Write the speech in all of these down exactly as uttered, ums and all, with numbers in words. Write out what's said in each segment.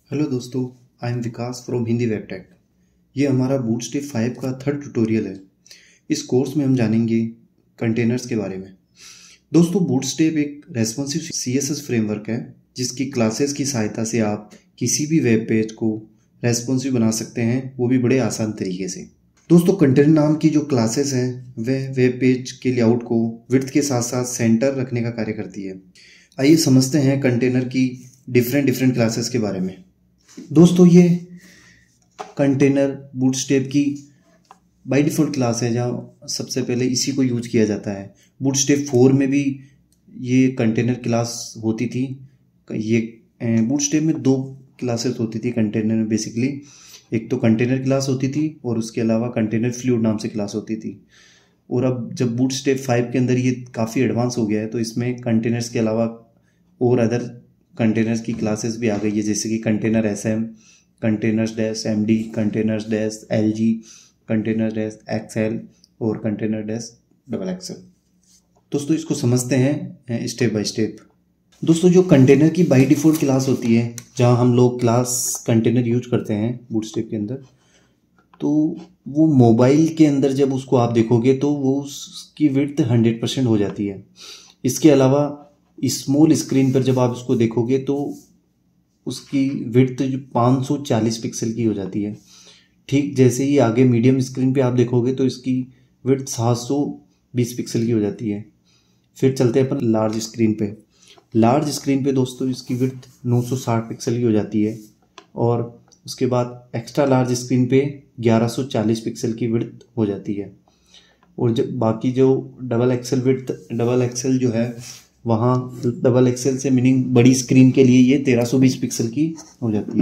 Hello दोस्तों, I am Vikas from Hindi web tech. ये हमारा बूटस्ट्रैप फाइव का थर्ड ट्यूटोरियल है। इस कोर्स में हम जानेंगे कंटेनर्स के बारे में। दोस्तों, बूटस्ट्रैप एक रेस्पॉन्सिव सीएसएस फ्रेमवर्क है जिसकी क्लासेस की सहायता से आप किसी भी वेब पेज को रेस्पॉन्सिव बना सकते हैं, वो भी बड़े आसान तरीके से। दोस्तों, कंटेनर नाम की जो क्लासेस हैं वह वेब पेज के लेआउट को विड्थ के साथ साथ सेंटर रखने का कार्य करती है। आइए समझते हैं कंटेनर की डिफरेंट डिफरेंट क्लासेस के बारे में। दोस्तों, ये कंटेनर बूटस्ट्रैप की बाय डिफ़ॉल्ट क्लास है जहाँ सबसे पहले इसी को यूज किया जाता है। बूटस्ट्रैप फोर में भी ये कंटेनर क्लास होती थी। ये बूटस्ट्रैप में दो क्लासेस होती थी कंटेनर में बेसिकली। एक तो कंटेनर क्लास होती थी और उसके अलावा कंटेनर फ्लूइड नाम से क्लास होती थी। और अब जब बूटस्ट्रैप फाइव के अंदर ये काफ़ी एडवांस हो गया है तो इसमें कंटेनर्स के अलावा और अदर कंटेनर्स की क्लासेस भी आ गई है, जैसे कि container S M, containers dash M D, containers dash L G, container dash XL और कंटेनर डैश डबल एक्सएल। दोस्तों, इसको समझते हैं स्टेप बाय स्टेप। दोस्तों, जो कंटेनर की बाय डिफ़ॉल्ट क्लास होती है जहां हम लोग क्लास कंटेनर यूज करते हैं बूटस्ट्रैप के अंदर, तो वो मोबाइल के अंदर जब उसको आप देखोगे तो वो उसकी विड्थ हंड्रेड परसेंट हो जाती है। इसके अलावा स्मॉल स्क्रीन पर जब आप इसको देखोगे तो उसकी विड्थ जो पाँच सौ चालीस पिक्सल की हो जाती है। ठीक जैसे ही आगे मीडियम स्क्रीन पे आप देखोगे तो इसकी विड्थ सात सौ बीस पिक्सल की हो जाती है। फिर चलते हैं अपन लार्ज स्क्रीन पे। लार्ज स्क्रीन पे दोस्तों इसकी विड्थ नौ सौ साठ पिक्सल की हो जाती है और उसके बाद एक्स्ट्रा लार्ज स्क्रीन पे ग्यारह सौ चालीस पिक्सल की विड्थ हो जाती है। और जब बाकी जो double XL width double XL जो है वहाँ डबल एक्सेल से मीनिंग बड़ी स्क्रीन के लिए ये तेरह सौ बीस पिक्सल की हो जाती है।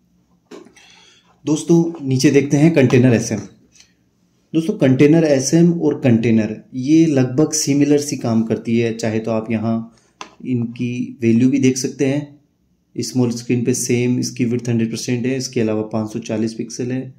दोस्तों, नीचे देखते हैं कंटेनर एसएम। दोस्तों, कंटेनर एसएम और कंटेनर ये लगभग सिमिलर सी काम करती है। चाहे तो आप यहाँ इनकी वैल्यू भी देख सकते हैं। स्मॉल स्क्रीन पे सेम इसकी विड्थ हंड्रेड परसेंट है, इसके अलावा पाँच सौ चालीस पिक्सल है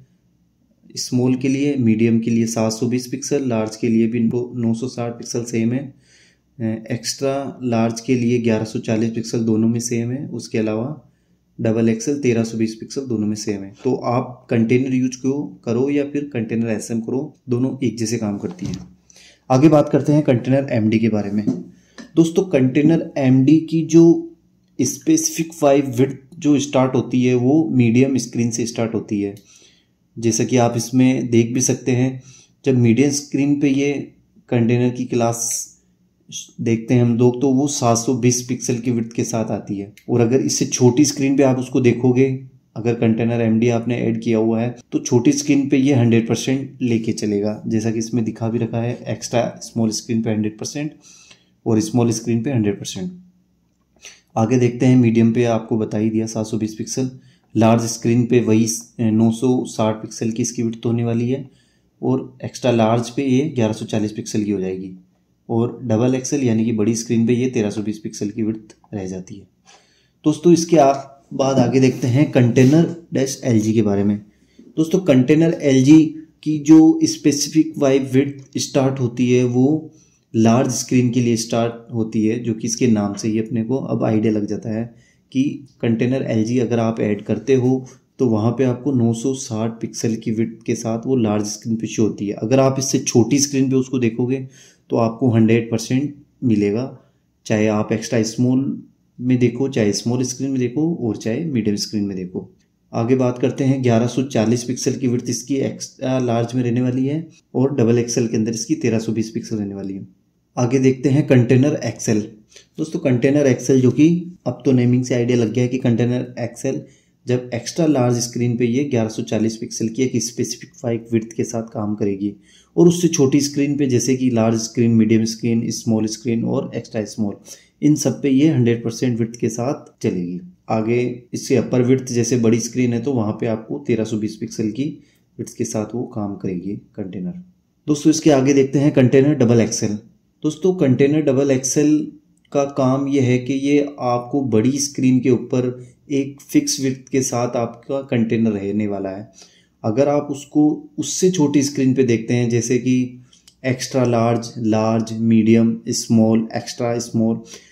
स्मॉल के लिए, मीडियम के लिए सात सौ बीस पिक्सल, लार्ज के लिए भी नौ सौ साठ पिक्सल सेम है, एक्स्ट्रा लार्ज के लिए ग्यारह सौ चालीस पिक्सल दोनों में सेम है, उसके अलावा डबल एक्सेल तेरह सौ बीस पिक्सल दोनों में सेम है। तो आप कंटेनर यूज करो या फिर कंटेनर एसएम करो, दोनों एक जैसे काम करती हैं। आगे बात करते हैं कंटेनर एमडी के बारे में। दोस्तों, कंटेनर एमडी की जो स्पेसिफिक फाइव विड्थ जो स्टार्ट होती है वो मीडियम स्क्रीन से स्टार्ट होती है। जैसा कि आप इसमें देख भी सकते हैं, जब मीडियम स्क्रीन पे ये कंटेनर की क्लास देखते हैं हम लोग तो वो सात सौ बीस पिक्सल की विड्थ के साथ आती है। और अगर इससे छोटी स्क्रीन पे आप उसको देखोगे, अगर कंटेनर एमडी आपने ऐड किया हुआ है तो छोटी स्क्रीन पे ये हंड्रेड परसेंट लेके चलेगा, जैसा कि इसमें दिखा भी रखा है। एक्स्ट्रा स्मॉल स्क्रीन पे हंड्रेड परसेंट और स्मॉल स्क्रीन पे हंड्रेड परसेंट। आगे देखते हैं मीडियम पे आपको बता ही दिया सात सौ बीस पिक्सल। लार्ज स्क्रीन पे वही नौ सौ साठ पिक्सल की इसकी विड्थ होने वाली है और एक्स्ट्रा लार्ज पे ये ग्यारह सौ चालीस पिक्सल की हो जाएगी और डबल एक्सेल यानी कि बड़ी स्क्रीन पे ये तेरह सौ बीस पिक्सल की विड्थ रह जाती है। दोस्तों, इसके आप बाद आगे देखते हैं कंटेनर डैश एलजी के बारे में। दोस्तों, कंटेनर एलजी की जो स्पेसिफिक वाइब विड्थ स्टार्ट होती है वो लार्ज स्क्रीन के लिए स्टार्ट होती है, जो कि इसके नाम से ही अपने को अब आइडिया लग जाता है कि कंटेनर एलजी अगर आप ऐड करते हो तो वहाँ पे आपको नौ सौ साठ पिक्सल की विड्थ के साथ वो लार्ज स्क्रीन पे शो होती है। अगर आप इससे छोटी स्क्रीन पे उसको देखोगे तो आपको हंड्रेड परसेंट मिलेगा, चाहे आप एक्स्ट्रा स्मॉल में देखो, चाहे स्मॉल स्क्रीन में देखो और चाहे मीडियम स्क्रीन में देखो। आगे बात करते हैं ग्यारह सौ चालीस पिक्सल की विड्थ इसकी एक्स्ट्रा लार्ज में रहने वाली है और डबल एक्सेल के अंदर इसकी तेरह सौ बीस पिक्सल रहने वाली है। आगे देखते हैं कंटेनर एक्सेल। दोस्तों, कंटेनर एक्सेल जो कि अब तो नेमिंग से आइडिया लग गया है कि कंटेनर एक्सेल जब एक्स्ट्रा लार्ज स्क्रीन पे ये ग्यारह सौ चालीस पिक्सल की एक स्पेसिफिक फाइव विड्थ के साथ काम करेगी और उससे छोटी स्क्रीन पे जैसे कि large screen, medium screen, small screen और एक्स्ट्रा स्मॉल, इन सब पे ये हंड्रेड परसेंट विड्थ के साथ चलेगी। आगे इससे अपर विड्थ जैसे बड़ी स्क्रीन है तो वहाँ पे आपको तेरह सौ बीस पिक्सल की विड्थ के साथ वो काम करेगी कंटेनर। दोस्तों, इसके आगे देखते हैं कंटेनर डबल एक्सेल। दोस्तों, कंटेनर डबल एक्सेल का काम यह है कि ये आपको बड़ी स्क्रीन के ऊपर एक फिक्स विड्थ के साथ आपका कंटेनर रहने वाला है। अगर आप उसको उससे छोटी स्क्रीन पे देखते हैं, जैसे कि extra large, large, medium, small, extra small,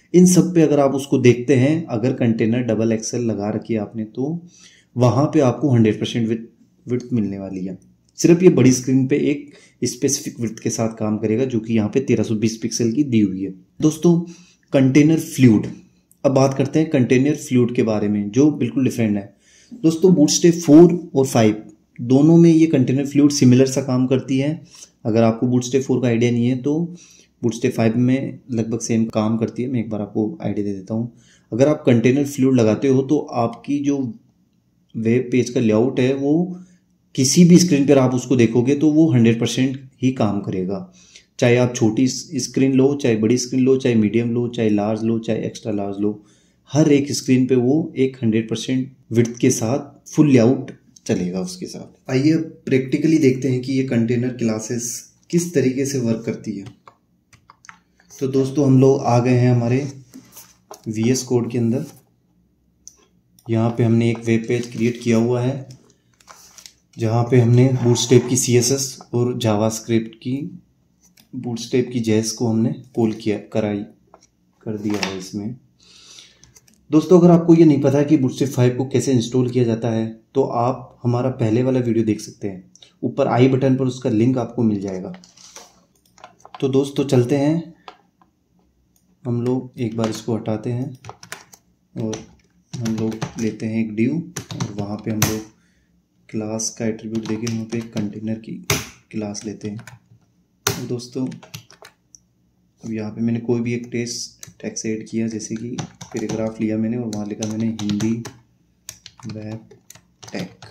इन सब पे अगर आप उसको देखते हैं, अगर कंटेनर डबल एक्सेल लगा रखी है आपने तो वहाँ पे आपको हंड्रेड परसेंट विड्थ मिलने वाली है। सिर्फ ये बड़ी स्क्रीन पे एक स्पेसिफिक विड्थ के साथ काम करेगा जो कि यहाँ पे तेरह सौ बीस पिक्सल की दी हुई है। दोस्तों कंटेनर फ्लूइड, अब बात करते हैं कंटेनर फ्लूइड के बारे में जो बिल्कुल डिफरेंट है। दोस्तों बूटस्ट्रैप फोर और फाइव दोनों में ये कंटेनर फ्लूइड सिमिलर सा काम करती है। अगर आपको बूटस्ट्रैप फोर का आइडिया नहीं है तो बूटस्ट्रैप फाइव में लगभग सेम काम करती है। मैं एक बार आपको आइडिया दे देता हूँ। अगर आप कंटेनर फ्लूइड लगाते हो तो आपकी जो वेब पेज का लेआउट है वो किसी भी स्क्रीन पर आप उसको देखोगे तो वो हंड्रेड परसेंट ही काम करेगा। चाहे आप छोटी स्क्रीन लो, चाहे बड़ी स्क्रीन लो, चाहे मीडियम लो, चाहे लार्ज लो, चाहे एक्स्ट्रा लार्ज लो, हर एक स्क्रीन पे वो एक हंड्रेड परसेंट विड्थ के साथ फुल लेआउट चलेगा उसके साथ। आइए अब प्रैक्टिकली देखते हैं कि ये कंटेनर क्लासेस किस तरीके से वर्क करती है। तो दोस्तों हम लोग आ गए हैं हमारे वी एस कोड के अंदर। यहाँ पे हमने एक वेब पेज क्रिएट किया हुआ है जहाँ पे हमने बूटस्ट्रैप की सी एस एस और जावास्क्रिप्ट की बूटस्ट्रैप की जेएस को हमने कॉल किया कराई कर दिया है इसमें। दोस्तों अगर आपको ये नहीं पता कि बूटस्ट्रैप फाइव को कैसे इंस्टॉल किया जाता है तो आप हमारा पहले वाला वीडियो देख सकते हैं, ऊपर आई बटन पर उसका लिंक आपको मिल जाएगा। तो दोस्तों चलते हैं, हम लोग एक बार इसको हटाते हैं और हम लोग लेते हैं एक ड्यू और वहाँ पे हम लोग क्लास का एट्रीब्यूट देके वहाँ पे एक कंटेनर की क्लास लेते हैं। तो दोस्तों अब यहाँ पे मैंने कोई भी एक टेक्स्ट टेक्स्ट ऐड किया, जैसे कि पैराग्राफ लिया मैंने और वहाँ लिखा मैंने हिंदी वेब टेक।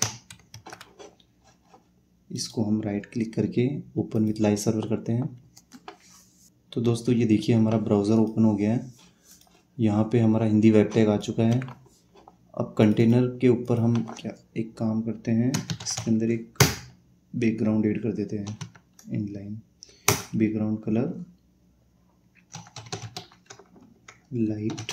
इसको हम राइट क्लिक करके ओपन विथ लाइव सर्वर करते हैं। तो दोस्तों ये देखिए हमारा ब्राउज़र ओपन हो गया है। यहाँ पे हमारा हिंदी वेब टेक आ चुका है। अब कंटेनर के ऊपर हम क्या एक काम करते हैं, इसके अंदर एक बैकग्राउंड ऐड कर देते हैं। इनलाइन बैकग्राउंड कलर लाइट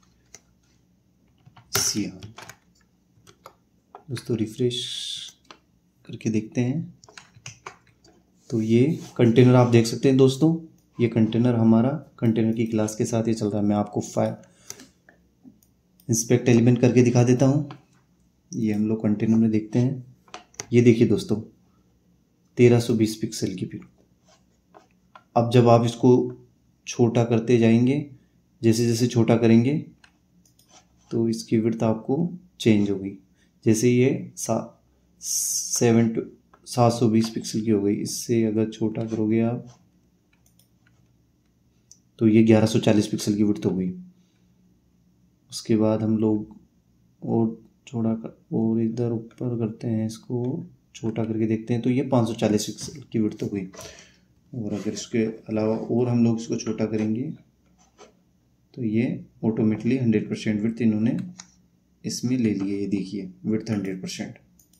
सियान। दोस्तों रिफ्रेश करके देखते हैं तो ये कंटेनर आप देख सकते हैं। दोस्तों ये कंटेनर हमारा कंटेनर की क्लास के साथ ही चल रहा है। मैं आपको फाइल इंस्पेक्ट एलिमेंट करके दिखा देता हूँ। ये हम लोग कंटेनर में देखते हैं। ये देखिए दोस्तों तेरह सौ बीस पिक्सल की विड्थ। अब जब आप इसको छोटा करते जाएंगे, जैसे जैसे छोटा करेंगे तो इसकी विड्थ आपको चेंज होगी। जैसे ये सा सेवन टू सात सौ बीस पिक्सल की हो गई। इससे अगर छोटा करोगे आप तो ये ग्यारह सौ चालीस पिक्सल की विड्थ हो गई। उसके बाद हम लोग और छोटा कर और इधर ऊपर करते हैं, इसको छोटा करके देखते हैं तो ये पाँच सौ चालीस पिक्सल की विड्थ हो गई। और अगर इसके अलावा और हम लोग इसको छोटा करेंगे तो ये ऑटोमेटिकली हंड्रेड परसेंट विड्थ इन्होंने इसमें ले लिए। ये देखिए विड्थ हंड्रेड परसेंट।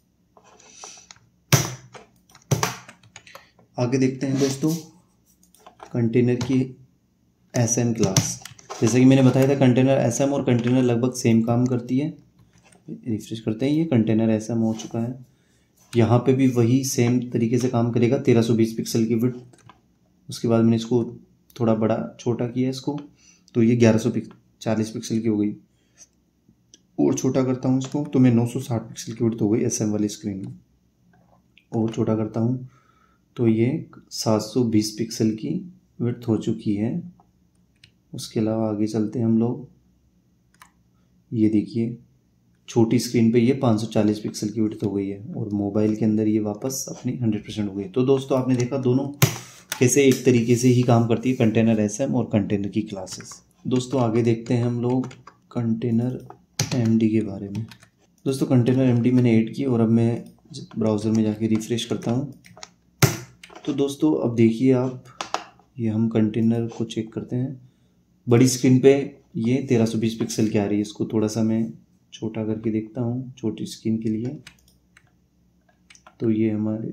आगे देखते हैं दोस्तों कंटेनर की एस एम क्लास। जैसे कि मैंने बताया था कंटेनर एस एम और कंटेनर लगभग सेम काम करती है। रिफ्रेश करते हैं, ये कंटेनर एस एम हो चुका है। यहाँ पे भी वही सेम तरीके से काम करेगा, तेरह सौ बीस पिक्सल की विड्थ। उसके बाद मैंने इसको थोड़ा बड़ा छोटा किया इसको तो ये ग्यारह सौ चालीस पिक्सल की हो गई। और छोटा करता हूँ इसको तो मैं नौ सौ साठ पिक्सल की विड्थ हो गई एस एम वाली स्क्रीन में। और छोटा करता हूँ तो ये सात सौ बीस पिक्सल की विड्थ हो चुकी है। उसके अलावा आगे चलते हैं हम लोग। ये देखिए छोटी स्क्रीन पे ये पाँच सौ चालीस पिक्सल की विड्थ हो गई है और मोबाइल के अंदर ये वापस अपनी हंड्रेड परसेंट हो गई। तो दोस्तों आपने देखा दोनों कैसे एक तरीके से ही काम करती है, कंटेनर एसएम और कंटेनर की क्लासेस। दोस्तों आगे देखते हैं हम लोग कंटेनर एमडी के बारे में। दोस्तों कंटेनर एमडी मैंने ऐड की और अब मैं ब्राउज़र में जाके रिफ्रेश करता हूँ। तो दोस्तों अब देखिए आप, ये हम कंटेनर को चेक करते हैं। बड़ी स्क्रीन पे ये तेरह सौ बीस पिक्सल की आ रही है। इसको थोड़ा सा मैं छोटा करके देखता हूँ छोटी स्क्रीन के लिए। तो ये हमारे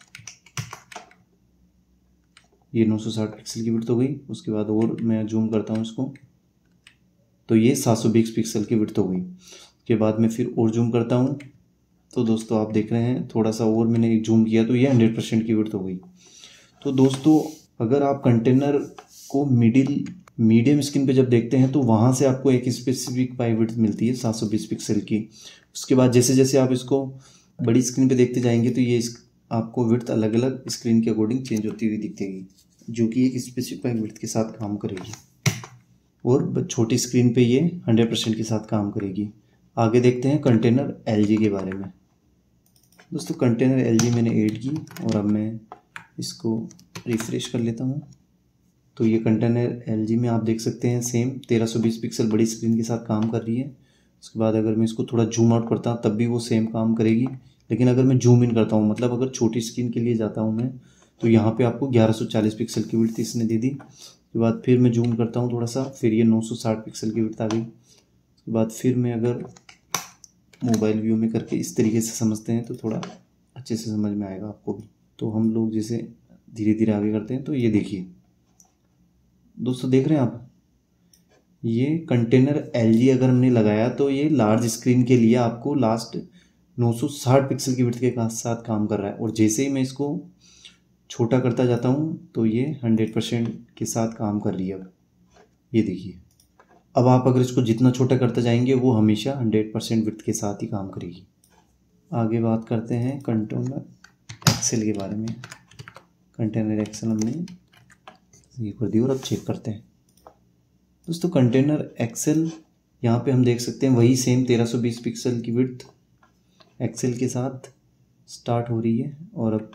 ये नौ सौ साठ पिक्सल की विड्थ हो गई। उसके बाद और मैं जूम करता हूँ इसको तो ये सात सौ बीस पिक्सल की विड्थ हो गई। उसके बाद मैं फिर और जूम करता हूँ तो दोस्तों आप देख रहे हैं थोड़ा सा और मैंने जूम किया तो ये हंड्रेड परसेंट की विड्थ हो गई। तो दोस्तों अगर आप कंटेनर को मिडिल मीडियम स्क्रीन पे जब देखते हैं तो वहाँ से आपको एक स्पेसिफिक पाई विड्थ मिलती है सात सौ बीस पिक्सल की। उसके बाद जैसे जैसे आप इसको बड़ी स्क्रीन पे देखते जाएंगे तो ये इस, आपको विड्थ अलग अलग स्क्रीन के अकॉर्डिंग चेंज होती हुई दिखेगी, जो कि एक स्पेसिफिक पाई विड्थ के साथ काम करेगी। और छोटी स्क्रीन पे ये हंड्रेड परसेंट के साथ काम करेगी। आगे देखते हैं कंटेनर एलजी के बारे में। दोस्तों कंटेनर एलजी मैंने ऐड की और अब मैं इसको रिफ्रेश कर लेता हूँ। तो ये कंटेनर एलजी में आप देख सकते हैं सेम तेरह सौ बीस पिक्सल बड़ी स्क्रीन के साथ काम कर रही है। उसके बाद अगर मैं इसको थोड़ा जूम आउट करता हूँ तब भी वो सेम काम करेगी, लेकिन अगर मैं जूम इन करता हूँ, मतलब अगर छोटी स्क्रीन के लिए जाता हूँ मैं, तो यहाँ पे आपको ग्यारह सौ चालीस पिक्सल की विड्थ इसने दे दी। उसके बाद फिर मैं जूम करता हूँ थोड़ा सा, फिर ये नौ सौ साठ पिक्सल की विड्थ आ गई। उसके बाद फिर मैं अगर मोबाइल व्यू में करके इस तरीके से समझते हैं तो थोड़ा अच्छे से समझ में आएगा आपको भी। तो हम लोग जैसे धीरे धीरे आगे करते हैं तो ये देखिए दोस्तों, देख रहे हैं आप, ये कंटेनर एलजी अगर हमने लगाया तो ये लार्ज स्क्रीन के लिए आपको लास्ट नौ सौ साठ पिक्सल की विड्थ के साथ काम कर रहा है। और जैसे ही मैं इसको छोटा करता जाता हूँ तो ये हंड्रेड परसेंट के साथ काम कर रही है। अब ये देखिए, अब आप अगर इसको जितना छोटा करते जाएंगे वो हमेशा हंड्रेड परसेंट विड्थ के साथ ही काम करेगी। आगे बात करते हैं कंटेनर एक्सेल के बारे में। कंटेनर एक्सेल हमने ये कर दी और अब चेक करते हैं। दोस्तों कंटेनर एक्सेल यहाँ पे हम देख सकते हैं वही सेम तेरह सौ बीस पिक्सल की विड्थ एक्सेल के साथ स्टार्ट हो रही है। और अब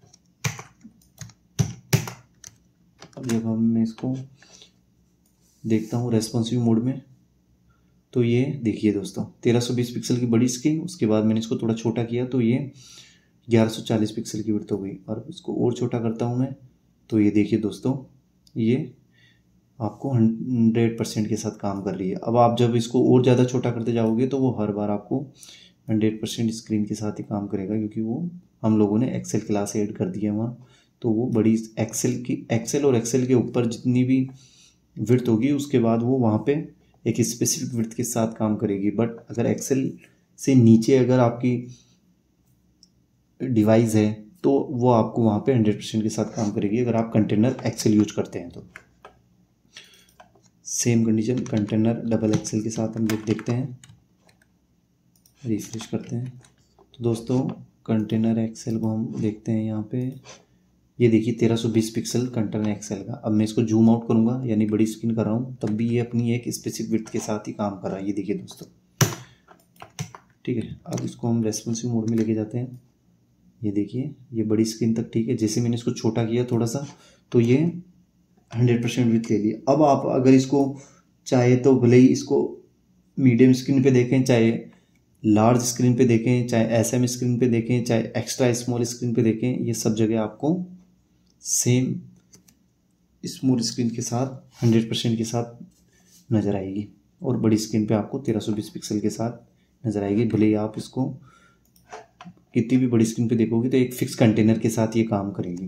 अब जब हम मैं इसको देखता हूँ रेस्पॉन्सिव मोड में तो ये देखिए दोस्तों तेरह सौ बीस पिक्सल की बड़ी स्क्रीन, उसके बाद मैंने इसको थोड़ा छोटा किया तो ये ग्यारह सौ चालीस पिक्सल की विड्थ हो गई। और इसको और छोटा करता हूँ मैं तो ये देखिए दोस्तों, ये आपको हंड्रेड परसेंट के साथ काम कर रही है। अब आप जब इसको और ज़्यादा छोटा करते जाओगे तो वो हर बार आपको हंड्रेड परसेंट स्क्रीन के साथ ही काम करेगा, क्योंकि वो हम लोगों ने एक्सेल क्लास ऐड कर दी है वहाँ। तो वो बड़ी एक्सेल की एक्सेल और एक्सेल के ऊपर जितनी भी विड्थ होगी उसके बाद वो वहाँ पे एक स्पेसिफिक विड्थ के साथ काम करेगी। बट अगर एक्सेल से नीचे अगर आपकी डिवाइस है तो वो आपको वहाँ पे हंड्रेड परसेंट के साथ काम करेगी अगर आप कंटेनर एक्सेल यूज करते हैं तो। Same condition container double XL के साथ हम लोग देखते हैं, रिफ्रेश करते हैं। तो दोस्तों कंटेनर एक्सेल को हम देखते हैं यहाँ पे, ये देखिए तेरह सौ बीस पिक्सल कंटेनर एक्सेल का। अब मैं इसको जूम आउट करूँगा यानी बड़ी स्क्रीन कर रहा हूँ तब भी ये अपनी एक स्पेसिफिक विड्थ के साथ ही काम कर रहा है। ये देखिए दोस्तों, ठीक है। अब इसको हम रेस्पॉन्सिव मोड में लेके जाते हैं। ये देखिए ये बड़ी स्क्रीन तक ठीक है। जैसे मैंने इसको छोटा किया थोड़ा सा तो ये हंड्रेड परसेंट विड्थ ले लिया। अब आप अगर इसको चाहे तो भले ही इसको मीडियम स्क्रीन पे देखें, चाहे लार्ज स्क्रीन पे देखें, चाहे एसएम स्क्रीन पे देखें, चाहे एक्स्ट्रा स्मॉल स्क्रीन पे देखें, ये सब जगह आपको सेम स्मॉल स्क्रीन के साथ हंड्रेड परसेंट के साथ नज़र आएगी और बड़ी स्क्रीन पे आपको तेरह सौ बीस पिक्सल के साथ नज़र आएगी। भले ही आप इसको कितनी भी बड़ी स्क्रीन पे देखोगे तो एक फिक्स कंटेनर के साथ ये काम करेगी।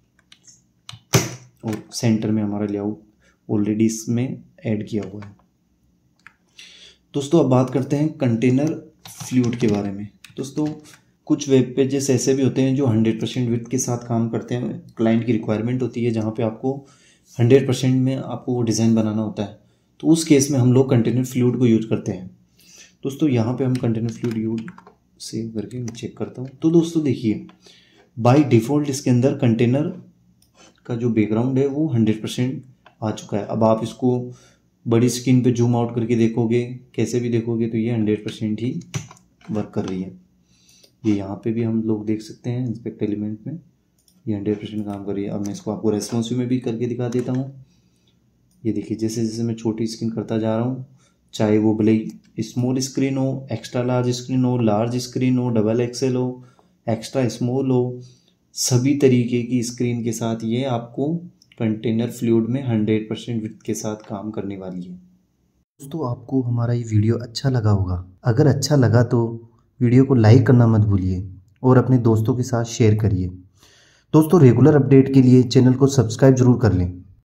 और सेंटर में हमारा लेआउट ऑलरेडी इसमें ऐड किया हुआ है। दोस्तों अब बात करते हैं कंटेनर फ्लूइड के बारे में। दोस्तों कुछ वेब पेजेस ऐसे भी होते हैं जो हंड्रेड परसेंट विड्थ के साथ काम करते हैं। क्लाइंट की रिक्वायरमेंट होती है जहाँ पे आपको हंड्रेड परसेंट में आपको वो डिज़ाइन बनाना होता है, तो उस केस में हम लोग कंटेनर फ्लूइड को यूज करते हैं। दोस्तों यहाँ पे हम कंटेनर फ्लूइड यूज सेव करके मैं चेक करता हूँ। तो दोस्तों देखिए बाय डिफ़ॉल्ट इसके अंदर कंटेनर का जो बैकग्राउंड है वो हंड्रेड परसेंट आ चुका है। अब आप इसको बड़ी स्क्रीन पे जूम आउट करके देखोगे, कैसे भी देखोगे, तो ये हंड्रेड परसेंट ही वर्क कर रही है। ये यहाँ पे भी हम लोग देख सकते हैं इंस्पेक्ट एलिमेंट में ये हंड्रेड परसेंट काम कर रही है। अब मैं इसको आपको रेस्पॉन्सिव में भी करके दिखा देता हूँ। ये देखिए जैसे जैसे मैं छोटी स्क्रीन करता जा रहा हूँ, चाहे वो भले स्मॉल स्क्रीन हो, एक्स्ट्रा लार्ज स्क्रीन हो, लार्ज स्क्रीन हो, डबल एक्सेल हो, एक्स्ट्रा स्मॉल हो, सभी तरीके की स्क्रीन के साथ ये आपको कंटेनर फ्लूइड में हंड्रेड परसेंट विड्थ के साथ काम करने वाली है। दोस्तों आपको हमारा ये वीडियो अच्छा लगा होगा। अगर अच्छा लगा तो वीडियो को लाइक करना मत भूलिए और अपने दोस्तों के साथ शेयर करिए। दोस्तों रेगुलर अपडेट के लिए चैनल को सब्सक्राइब जरूर कर लें।